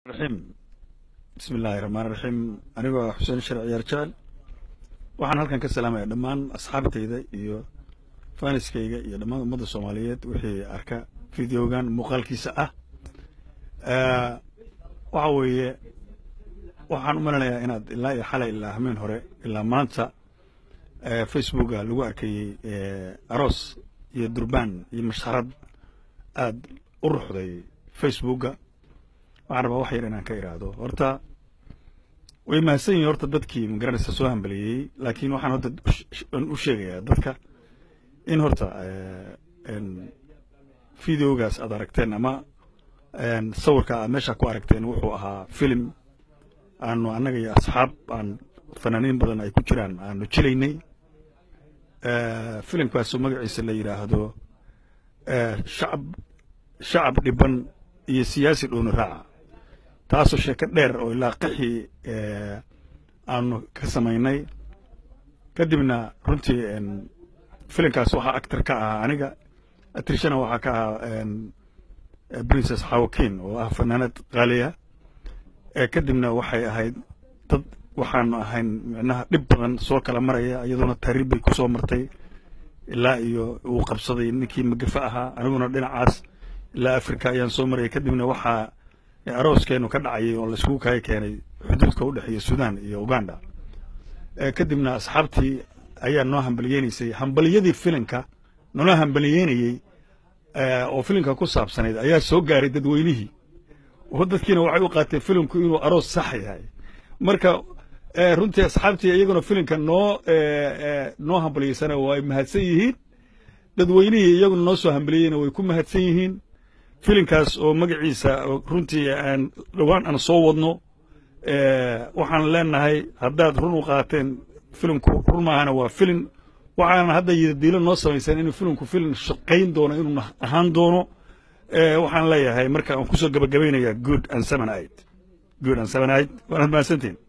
الرحيم بسم الله الرحمن الرحيم أنا حسين شرعي رجال waxaan halkan ka salaamayaa dhammaan asxaabtayda iyo faaniskayga iyo dhammaan ummadda Soomaaliyeed wixii arka fiidiyogan muuqaalkiisa ah waxa weeye waxaan u maleynayaa inaad ilaa iyo xalay ilaa hameen hore ilaa maanta Facebook lagu arkay aroos iyo durbaan iyo masharad aad u ruxday Facebook waxaan rabaa wax yar inaan ka iraado horta way mahadsan yihiin horta dadkii magaranaysa soo hambaliyay laakiin waxaan horta u sheegayaa dadka in horta fiidiyogaas aad aragteen ama sawirka aad meesha ku aragteen wuxuu ahaa film aanu annaga iyo asxaab aan fanaaniin badan ay ku jiraan aanu jilaynay filimkaasoo magaciisa la yidhaahdo shacab dhiban iyo siyaasi dhooni raaca taasoo sheeko dheer oo ilaa qixii aanu ka samaynay kadibna runtii filimkaas waxaa actor ka ahaa aniga atrishana waxaa ka ahaa princess Hawakin oo ah fanaanad qaaliya kadibna waxay ahayd dad waxaanu ahayn macnaha dhib badan soo kala maraya iyaduna taariikh bay ku soo martay ilaa iyo uu qabsaday ninkii magafa ahaa aniguna dhinacaas ilaa Afrika ayaan soo maray kadibna waxaa arooskeenu ka dhacay oo la isku keenay xuduudka u dhaxeeya Suudaan iyo Uganda kadibna asxaabtii ayaa noo hambaliyeenaysay hambaliyadii filimka noo hambaliyeenayay oo filimka ku saabsaneed ayaa soo gaaray dadweynihii oo dadkiina waxay u qaateen filimku inuu aroos sax yahay marka runtii asxaabtii iyaguna filimka noo hambaliyeysanaa way mahadsan yihiin dadweynihii iyaguna noo soo hambaliyeyna way ku mahadsan yihiin filimkaas oo magaciisa runtii aan dhawaan aan soo wadno waxaan leenahay haddaad run u qaateen filimku run maahana waa filim waxaan hadda diilo noo samaysan inuu filimku filim shaqayn doono inuu ahaan doono waxaan leeyahay marka aan kusoo gabagabaynayaa good and 7-8 waana mahadsantiin